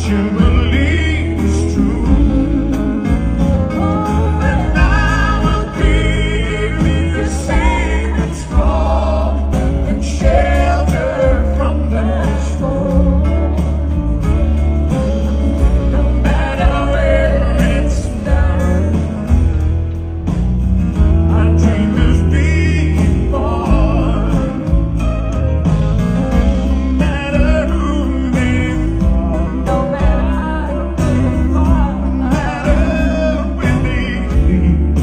you believe is true, and I will give you safe and strong and shelter from the storm. No matter where it's done, our dream is being born. No matter who may fall, no matter where they lead,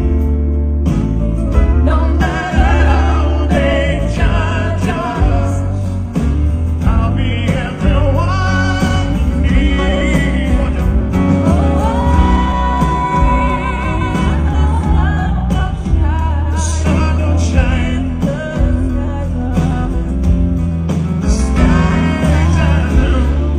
no matter how they judge us, I'll be everyone you need. The sun don't shine, the skies are blue.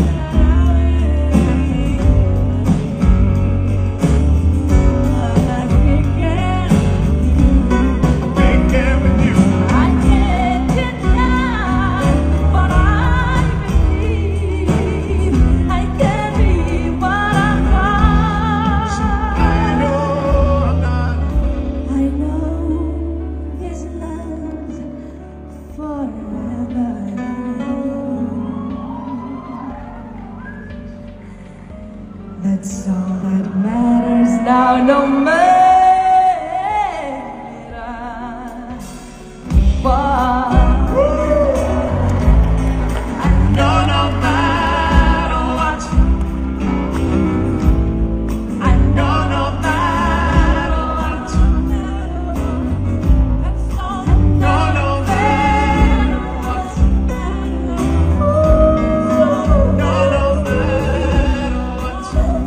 Big game with you. I can't deny what I believe. I can't be what I'm not. I know I'm not. I know His love forever. That's all that matters now, no matter what. No, no matter what. I No, no matter what. that's all No, no matter what. No, no matter what.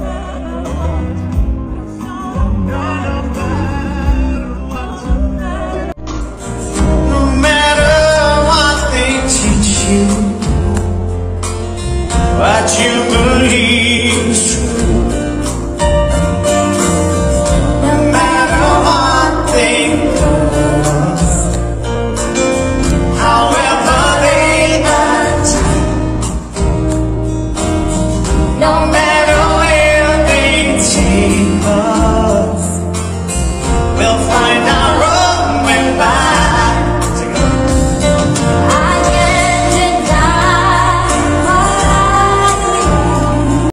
No, no matter what. No matter what they teach you, what you believe is true. No matter what they do, however they act, no